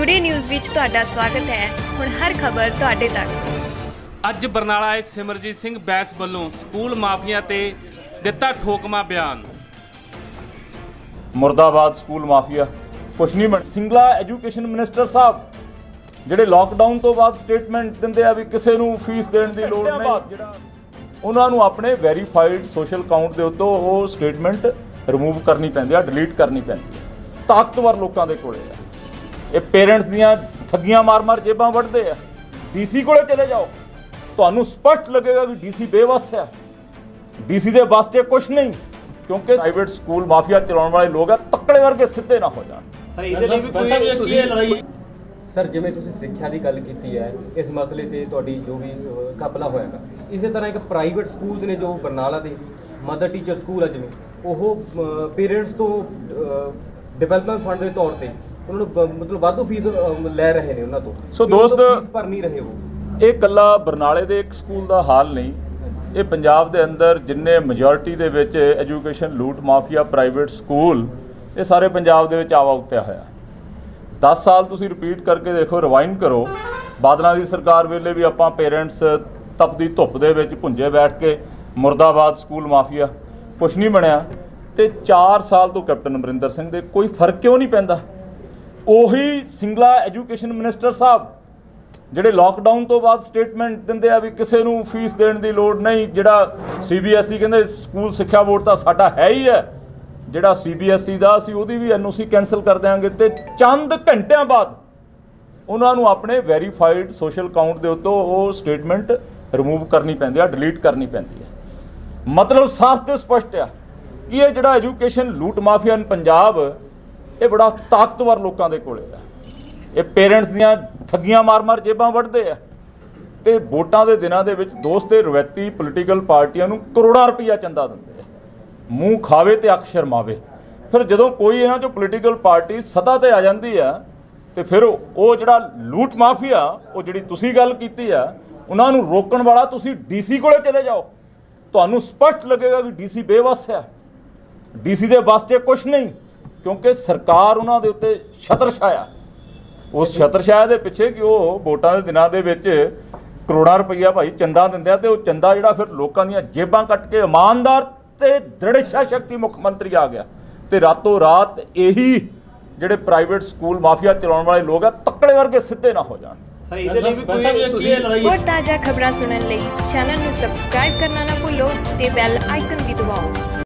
Today news which तुहाडा स्वागत है। हुण हर खबर तुहाडे तक। अज बरनाला आए सिमरजीत सिंह बैंस वल्लों स्कूल माफिया ते दिता ठोकमा बयान। मुर्दाबाद स्कूल माफिया कुछ नहीं बन। सिंगला एजुकेशन मिनिस्टर साहब ਜਿਹੜੇ लॉकडाउन तो बाद स्टेटमेंट ਦਿੰਦੇ ਆ ਵੀ ਕਿਸੇ ਨੂੰ ਫੀਸ ਦੇਣ ਦੀ ਲੋੜ ਨਹੀਂ, ਜਿਹੜਾ ਉਹਨਾਂ ਨੂੰ ਆਪਣੇ ਵੈਰੀਫਾਈਡ ਸੋਸ਼ਲ ਅਕਾਊਂਟ ਦੇ ਉੱਤੋਂ ਉਹ ਸਟੇਟਮੈਂਟ ਰਿਮੂਵ ਕਰਨੀ ਪੈਂਦੀ ਆ, ਡਿਲੀਟ ਕਰਨੀ ਪੈਂਦੀ ਆ। ਤਾਕਤਵਰ ਲੋਕਾਂ ਦੇ ਕੋਲੇ ਆ ਇਹ, ਪੇਰੈਂਟਸ ਦੀਆਂ ਠੱਗੀਆਂ ਮਾਰ-ਮਾਰ ਜੇਬਾਂ ਵੱਢਦੇ ਆ। ਡੀਸੀ ਕੋਲੇ ਚਲੇ ਜਾਓ, ਤੁਹਾਨੂੰ ਸਪਸ਼ਟ ਲੱਗੇਗਾ ਕਿ ਡੀਸੀ ਬੇਵੱਸ ਆ, ਡੀਸੀ ਦੇ ਵੱਸ 'ਚ ਕੁਛ ਨਹੀਂ, ਕਿਉਂਕਿ ਪ੍ਰਾਈਵੇਟ ਸਕੂਲ ਮਾਫੀਆ ਚਲਾਉਣ ਵਾਲੇ ਲੋਕ ਆ, ਤੱਕੜੇ ਵਰਗੇ ਸਿੱਧੇ ਨਾ ਹੋ ਜਾਣ। ਸਰ ਇਹਦੇ ਲਈ ਵੀ ਕੋਈ ਲੜਾਈ ਸਰ ਜਿਵੇਂ ਤੁਸੀਂ ਸਿੱਖਿਆ ਦੀ ਗੱਲ ਕੀਤੀ ਹੈ, ਇਸ ਮਸਲੇ ਤੇ ਤੁਹਾਡੀ ਜੋ ਵੀ ਕਾਬਲਾ ਹੋਏਗਾ, ਇਸੇ ਤਰ੍ਹਾਂ ਇੱਕ ਪ੍ਰਾਈਵੇਟ ਸਕੂਲਸ ਨੇ ਜੋ ਬਰਨਾਲਾ ਦੇ ਮਦਰ ਟੀਚਰ ਸਕੂਲ ਆ, ਜਿਵੇਂ ਉਹ ਪੇਰੈਂਟਸ ਤੋਂ ਡਿਵੈਲਪਮੈਂਟ ਫੰਡ ਦੇ ਤੌਰ ਤੇ ਉਹਨਾਂ ਨੂੰ ਮਤਲਬ ਵਾਧੂ ਫੀਸ ਲੈ ਰਹੇ ਨੇ ਉਹਨਾਂ ਤੋਂ। ਸੋ ਦੋਸਤ ਭਰ ਨਹੀਂ ਰਹੇ ਉਹ। ਇਹ ਇਕੱਲਾ ਬਰਨਾਲੇ ਦੇ ਇੱਕ ਸਕੂਲ ਦਾ ਹਾਲ ਨਹੀਂ, ਇਹ ਪੰਜਾਬ ਦੇ ਅੰਦਰ ਜਿੰਨੇ ਮੈਜੋਰਿਟੀ ਦੇ ਵਿੱਚ education loot mafia private school, ਇਹ ਸਾਰੇ ਪੰਜਾਬ ਦੇ ਵਿੱਚ ਆਵਾ ਉੱਤਿਆ ਹੋਇਆ। 10 ਸਾਲ ਤੁਸੀਂ ਰਿਪੀਟ ਕਰਕੇ ਦੇਖੋ, ਰਿਵਾਈਂਡ ਕਰੋ। ਬਾਦਲਾਂ ਦੀ ਸਰਕਾਰ ਵੇਲੇ ਵੀ ਆਪਾਂ ਪੇਰੈਂਟਸ ਤਪਦੀ ਧੁੱਪ ਦੇ ਵਿੱਚ ਭੁੰਜੇ ਬੈਠ ਕੇ ਮੁਰਦਾਬਾਦ ਸਕੂਲ ਮਾਫੀਆ, ਕੁਛ ਨਹੀਂ ਬਣਿਆ। ਤੇ 4 ਸਾਲ ਤੋਂ ਕੈਪਟਨ ਅਮਰਿੰਦਰ ਸਿੰਘ ਦੇ ਕੋਈ ਫਰਕ ਕਿਉਂ ਨਹੀਂ ਪੈਂਦਾ? ਉਹੀ ਸਿੰਗਲਾ ਐਜੂਕੇਸ਼ਨ ਮਿਨਿਸਟਰ ਸਾਹਿਬ ਜਿਹੜੇ ਲਾਕਡਾਊਨ ਤੋਂ ਬਾਅਦ ਸਟੇਟਮੈਂਟ ਦਿੰਦੇ ਆ ਵੀ ਕਿਸੇ ਨੂੰ ਫੀਸ ਦੇਣ ਦੀ ਲੋੜ ਨਹੀਂ, ਜਿਹੜਾ CBSE ਕਹਿੰਦੇ ਸਕੂਲ ਸਿੱਖਿਆ ਬੋਰਡ ਤਾਂ ਸਾਡਾ ਹੈ ਹੀ ਹੈ, ਜਿਹੜਾ CBSE ਦਾ ਅਸੀਂ ਉਹਦੀ ਵੀ NOC ਕੈਂਸਲ ਕਰ ਦਿਆਂਗੇ। ਤੇ ਚੰਦ ਘੰਟਿਆਂ ਬਾਅਦ ਉਹਨਾਂ ਨੂੰ ਆਪਣੇ ਵੈਰੀਫਾਈਡ ਸੋਸ਼ਲ ਅਕਾਊਂਟ ਦੇ ਉੱਤੋਂ ਉਹ ਸਟੇਟਮੈਂਟ ਰਿਮੂਵ ਕਰਨੀ ਪੈਂਦੀ ਆ, ਡਿਲੀਟ ਕਰਨੀ ਪੈਂਦੀ ਹੈ। ਮਤਲਬ ਸਾਫ਼ ਤੇ ਸਪਸ਼ਟ ਆ ਕਿ ਇਹ ਜਿਹੜਾ education loot mafia in Punjab, ਇਹ ਬੜਾ ਤਾਕਤਵਰ ਲੋਕਾਂ ਦੇ ਕੋਲੇ ਆ। ਇਹ ਪੇਰੈਂਟਸ ਦੀਆਂ ਠੱਗੀਆਂ ਮਾਰ-ਮਾਰ ਜੇਬਾਂ ਵੱਢਦੇ ਆ ਤੇ ਵੋਟਾਂ ਦੇ ਦਿਨਾਂ ਦੇ ਵਿੱਚ ਦੋਸਤ ਤੇ ਰਵਾਇਤੀ ਪੋਲੀਟੀਕਲ ਪਾਰਟੀਆਂ ਨੂੰ ਕਰੋੜਾਂ ਰੁਪਈਆ ਚੰਦਾ ਦਿੰਦੇ ਆ। ਮੂੰਹ ਖਾਵੇ ਤੇ ਅੱਖ ਸ਼ਰਮਾਵੇ। ਫਿਰ ਜਦੋਂ ਕੋਈ ਇਹਨਾਂ 'ਚੋਂ ਪੋਲੀਟੀਕਲ ਪਾਰਟੀ ਸੱਤਾ ਤੇ ਆ ਜਾਂਦੀ ਆ ਤੇ ਫਿਰ ਉਹ ਜਿਹੜਾ ਲੂਟ ਮਾਫੀਆ, ਉਹ ਜਿਹੜੀ ਤੁਸੀਂ ਗੱਲ ਕੀਤੀ ਆ, ਉਹਨਾਂ ਨੂੰ ਰੋਕਣ ਵਾਲਾ ਤੁਸੀਂ DC ਕੋਲੇ ਚਲੇ ਜਾਓ, ਤੁਹਾਨੂੰ ਸਪਸ਼ਟ ਲੱਗੇਗਾ ਕਿ DC ਬੇਵੱਸ ਆ, DC ਦੇ ਵੱਸ 'ਚ ਕੁਛ ਨਹੀਂ, ਕਿਉਂਕਿ ਸਰਕਾਰ ਉਹਨਾਂ ਦੇ ਉੱਤੇ ਛਤਰਛਾਇਆ। ਉਸ ਛਤਰਛਾਇਆ ਦੇ ਪਿੱਛੇ ਕਿ ਉਹ ਵੋਟਾਂ ਦੇ ਦਿਨਾਂ ਦੇ ਵਿੱਚ ਕਰੋੜਾਂ ਰੁਪਈਆ ਭਾਈ ਚੰਦਾ ਦਿੰਦੇ ਆ, ਤੇ ਉਹ ਚੰਦਾ ਜਿਹੜਾ ਫਿਰ ਲੋਕਾਂ ਦੀਆਂ ਜੇਬਾਂ ਕੱਟ ਕੇ ਇਮਾਨਦਾਰ ਤੇ ਦ੍ਰਿੜ ਇੱਛਾ ਸ਼ਕਤੀ ਮੁੱਖ ਮੰਤਰੀ ਆ ਗਿਆ ਤੇ ਰਾਤੋਂ ਰਾਤ ਇਹੀ ਜਿਹੜੇ ਪ੍ਰਾਈਵੇਟ ਸਕੂਲ ਮਾਫੀਆ ਚਲਾਉਣ ਵਾਲੇ ਲੋਕ ਆ, ਤੱਕੜੇ ਵਰਗੇ ਸਿੱਧੇ ਨਾ ਹੋ ਜਾਣ। ਸਰ ਇਹਦੇ ਲਈ ਵੀ ਕੋਈ ਲੜਾਈ। ਹੋਰ ਤਾਜ਼ਾ ਖਬਰਾਂ ਸੁਣਨ ਲਈ ਚੈਨਲ ਨੂੰ ਸਬਸਕ੍ਰਾਈਬ ਕਰਨਾ ਨਾ ਭੁੱਲੋ ਤੇ ਬੈਲ ਆਈਕਨ ਵੀ ਦਬਾਓ।